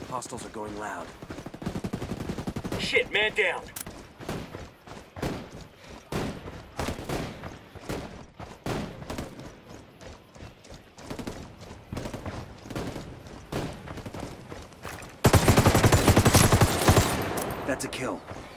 Hostiles are going loud. Shit, man down. That's a kill.